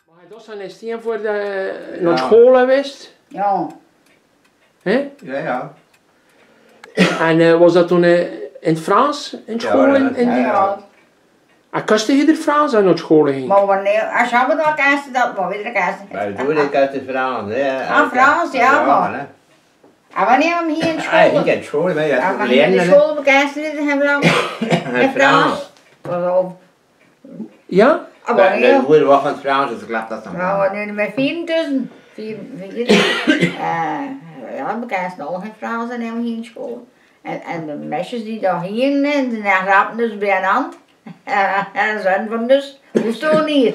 Dat zijn een steen voor de naar school geweest? Ja. Hè? Ja, ja. En was dat toen in het Frans, in school? Ja. En kostte je er Frans aan naar school ging? Maar wanneer, als je hebben dan krijg je dat, maar weer de krijg je. Maar doe ik uit de Frans, hè. Ah, Frans, ja, maar. En wanneer hem hier in school? Ah, niet in school, maar je Ja, hebt maar hier in de leren, school bekijken hebben we dan in Frans. Ja? Ah, maar wanneer? de goede wacht van het Frans, dus klapt dat dan. Ja, wanneer met 4 tussen. 4. Ja, bekijken al geen Frans en hebben hier in school. En de meisjes die daar hier en dan rapen dus bij een hand. En zijn van dus, hoeft toch niet.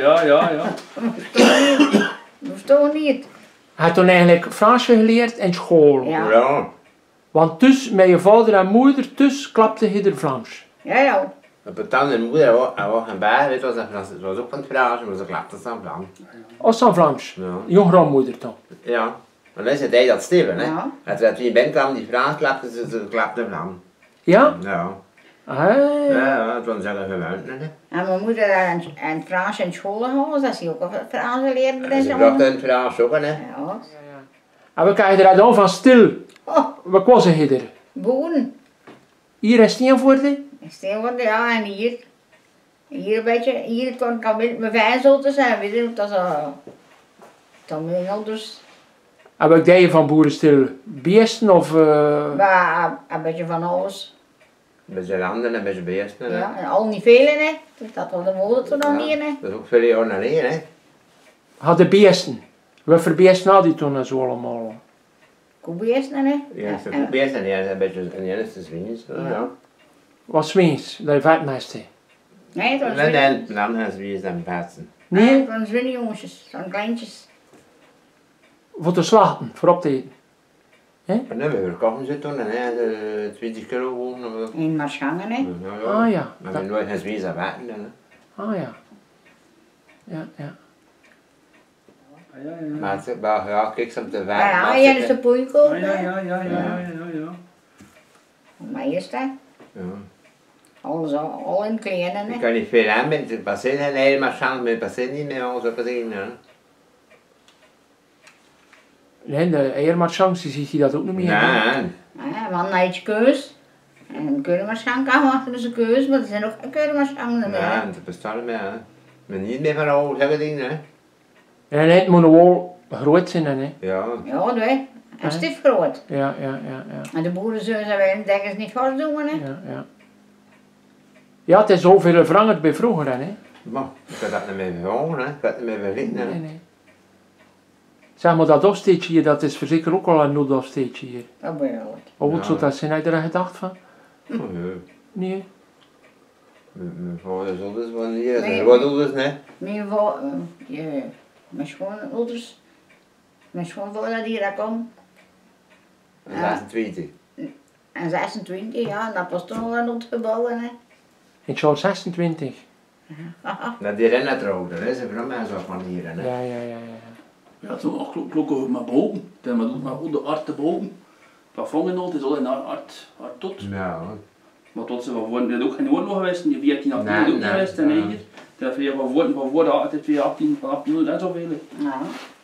Hoeft toch niet. Hij had toen eigenlijk Fransje geleerd in school. Ja. Ja. Want dus met je vader en moeder, dus klapte je er Frans. Ja. Mijn tante en moeder was een bij, weet je, het was ook van het Frans, maar ze klapte het dan Frans. Of dan Frans? Ja. Je grootmoeder dan? Ja. Maar dan is het dat Steven, hè. Ja. Als er twee binnenkwamen die Frans klapten, ze klapten Frans. Ja? Ja. Ja. Het was zelf gewoon, hè. En mijn moeder en Frans in school gehad, dat is ook Frans geleerd bij En deze ze brachten het Frans ook, hè. Ja. En we krijgen er dan van stil. Oh, Wat was hij er? boeren. Hier in Steenvoorde? Steenwoorden, ja, en hier. Hier een beetje, hier kon ik al met mijn vijzel te zijn, weet je, dat is dan mijn ouders. En wat deed je van boerenstil? Beesten of... Maar een beetje van alles. Een beetje landen, een beetje beesten, hè. Ja, en al niet veel, hè. Dat was de mode toen nog niet, hè. Dat is ook veel jaar alleen, hè. Hadden beesten? Wat voor beesten had hij toen zo allemaal? Koebeesten, hè. Ja, het is ook beesten en die is een beetje een eerste zwingers, ja. Wat Zweens, dat je vetmest hebt. Nee, dat was En dan is wie is dan passen. Nee? van zwinjongensjes, van kleintjes. Voor te slachten, voor op te eten. En dan hebben we verkocht zitten en hè, 20 kilo gewoon. In Marschangen, hè. Ah ja. Maar we hebben nooit geen Zweeds aan water dan, hè. Ah ja. Ja. Maar het is wel, ja, kijk, ze op de water. Ja, jij is de poeiko. Ja. Maar is dat? Ja. Alles al in kleinen, Ik hè. kan niet veel aan met het bassin en hele maar met bassin niet meer ons op het zien, hè. Nee, de eiermarchans, ziet hij dat ook niet meer. Nee. Ja, want dan heb je keus. En een keurenmarschang kan achter dus een keus, maar er zijn ook keurenmarschangen meer. Nee, dat bestaat niet meer, hè. Maar niet meer van oude zeggen dingen, hè. En het moet nog wel groot zijn, hè. Ja. Ja, dat weet. En stief groot. Ja. En de boeren zullen ze wel denken niet vast doen, hè. Ja. Ja, het is zoveel veranderd bij vroeger, hè. Maar, ik had dat niet meer gewoon, hè. Ik had het niet meer vergeten, hè. Nee. Zeg maar, dat afsteetje hier, dat is zeker ook al een noodafsteetje hier. Dat ben je wel. Wat Ja. zou dat zijn? Heb je er gedacht van? Oh, ja. Nee. Mijn vader is ouders van hier, Nee. zijn wat ouders, hè. Mijn schoonouders. Mijn schoonvader die daar kwam. En 26. En 26, ja, en dat was toen al een ontgebouwen, hè. In jaar 26. Dat die rennen trouwden, hè. Ze hebben mensen van hier, hè. Ja. Ja, zo ook klokken met boven. Dan maar doet maar goed de arte boven. Plafond en al, het is al een art tot. Ja, Maar tot ze van dit ook geen oorlog geweest, die 14 18 Nee, ook niet nee, geweest en nee. hier. Dat weer van voor had het weer 18 en zoveel. Ja.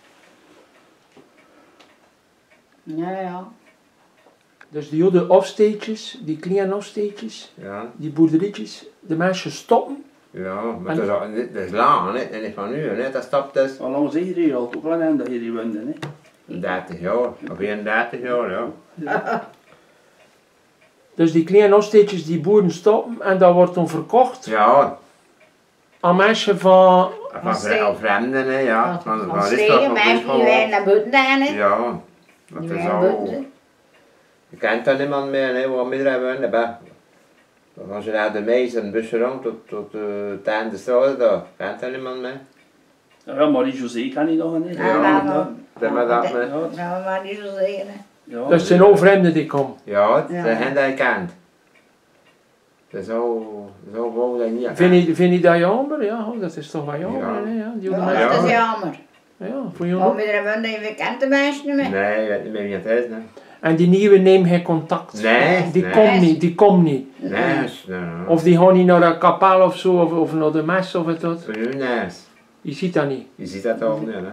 Ja. Dus die oude afsteetjes, die kleine afsteetjes, ja. die boerderijtjes, de mensen stoppen. Ja, maar dat is lang, hè. En niet van nu, hè. Dat stapt dus Al lang zeg je hier al, ook al aan dat je hier woonde, hè. 30 jaar, of 31 jaar, ja. Dus die kleine afsteetjes, die boeren stoppen en dat wordt dan verkocht Ja, aan mensen van... van vreemden, hè, ja. Van steden, meisjes die wij naar buiten gaan, hè. Ja, dat Die is wij naar al... buiten. Je kent dan niemand meer, hè, waar midden wonen, maar... Als je naar de mees en busje rond tot het einde de straat, daar kent dan niemand meer. Ja, Marie-José kan niet nog, hè. Dat was dat met... Nou, maar niet zo zeggen, hè. Ja, Dus het zijn ook vreemden die komen. Ja, het Ja. zijn hen die je kent. Dat is zo gewoon dat je niet Vind je dat jammer? Ja, dat is toch wel jammer, Ja. hè? Ja, die Ja, oude Ja. mensen. dat is jammer. Ja, voor je Maar ook. met de wonen, je kent de meisjes niet meer. Nee, je weet niet meer wie het is, nee. En die nieuwe nemen geen contact. Nee, Die nee. komt niet. Nee, nee. Of die gaan niet naar de kapel of zo, of naar de mes of het wat. Voor u, nee. Je ziet dat niet. Je ziet dat al niet, hè.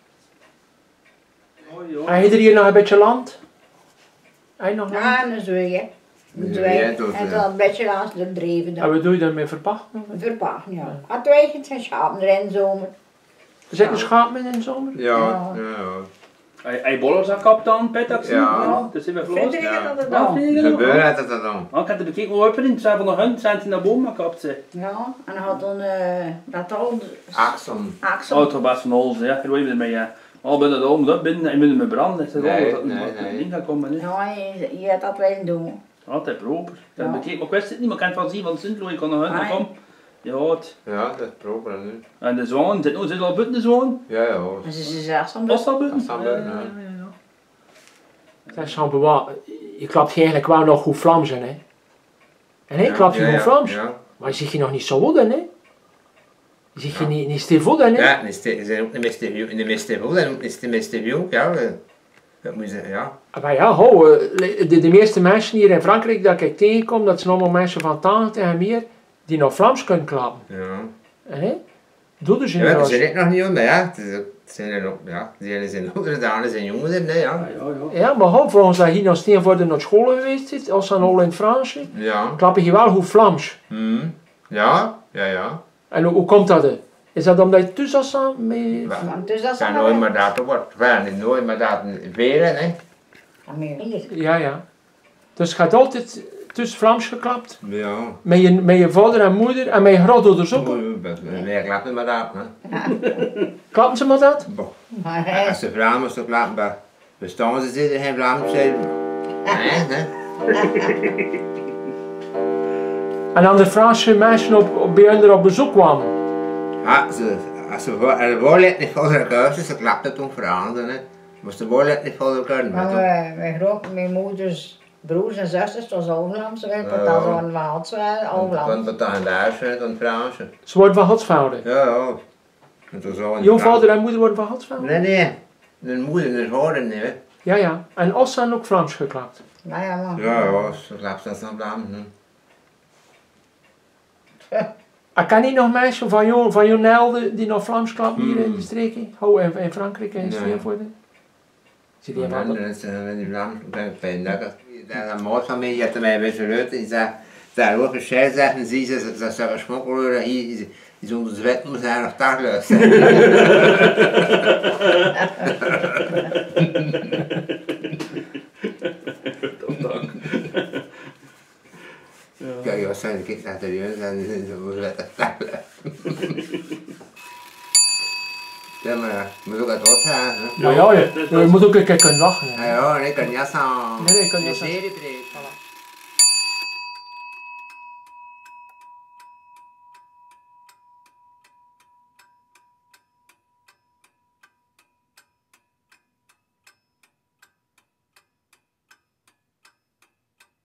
Oh, En heb je hier nog een beetje land? Heb je nog land? Ja, een zweeg. Een zweeg. En dan een beetje langs de dreven. En wat doe je daarmee verpachten? Verpachten, ja. Had twee het zijn schapen erin zomer. Er zit een schaap in de zomer? Ja. Hij bollers aan kap dan, Pet, Ja. Dat is even Vind vloos. je dat het Ja, dan? vind je Ze dat? gebeuren het dan. Ik had er bekeken hoe open in, het zijn van de hond, zijn ze naar boven gekapt. Ja, en dan had dan dat al Axon. Axel. Autobas van Olsen, ja, daar ben je. Al binnen de oom, dat binnen en binnen met branden. Dat Nee, dat nee, moet nee. niet gaan komen. Hè. Ja, je had dat wel doen. Altijd proper. Dat Ja. bekeken, maar ik wist het niet, maar ik kan het wel zien, want Sint-Louis ik kan naar huis Ah, komen. Ja, het. Ja, dat is proper nu. En de zwaan, zit al buiten de zwaan? Ja, ja. En ze zelfs dan Was dat buiten? Dat staat buiten, ja. Dat is gewoon, je klapt eigenlijk wel nog goed Vlaams in, hè? En hij klapt je goed Vlaams. Ja. Maar je ziet je nog niet zo goed in, hè? Je ziet je niet stil in, hè? Ja, ze zijn ook in de meeste veel, en ook is de meeste veel, ja. Dat moet je zeggen, ja. Maar ja, ho, de meeste mensen hier in Frankrijk dat ik tegenkom, dat zijn allemaal mensen van 80 en meer, die nog Vlaams kunnen klappen. Ja. Hè? Doe dus Ja, niet dat als... zijn ik nog niet om, maar ja. Het zijn er ook, ja. Die ene zijn oudere, de andere zijn jongeren, nee, ja. Ja, maar ho, volgens dat hier nog steeds worden naar school geweest is, als dan al in het Frans, Ja. klap je wel goed Vlaams. Ja, ja. En hoe komt dat? Is dat omdat je tussen zat met... Dus dat is Kan dan nooit maar dat wordt, nooit maar dat veren, hè. Ja. Dus het gaat altijd tussen Vlaams geklapt. Ja. Met je vader en moeder en met je grootouders ook. Nee, ik laat het maar dat, hè. Klappen ze maar dat? Maar Als ze Vlaams toch laten, maar bestaan ze zitten geen Vlaams zijn. Nee, hè. En dan de Franse mensen bij hun op bezoek kwamen. Ja, als ze de woorden niet voor de keuze, ze klapt het om veranderen, hè. Moest de woorden niet voor de keuze. mijn moeders broers en zusters, dat was al Vlaams, dat Ja. was al Waals, al Dan Vlaams. wat dan Duits, dan Frans. Ze worden van Hotsvouwen. Ja. En toen zo Jouw vader en moeder worden van Hotsvouwen? Nee. De moeder en de vader niet, hè. Ja. En ons zijn ook Vlaams geklapt. Nou ja, man. Ja, ze klapt dat dan Vlaams, hè. En kan niet nog mensen van jouw Nelde die nog Vlaams klappen hier in de streken? Oh, in Frankrijk en Stevenvoorde? Zit die Ja, van dat is die Vlaams, ik ben fijn dat een maat van mij, die had mij bij zijn leut, die zei, daar ook een schijf zeggen, zie ze, dat ze een smokkeleur, hier is onder de wet, moet hij nog daar luisteren. Kijk, je was zijn kind naar de jeugd en ze moest het daar Ja, maar je moet ook het wat zijn, hè. Ja, je moet ook een keer kunnen lachen. hè. Ja, ik kan niet aan. Nee, ik kan niet aan. Serie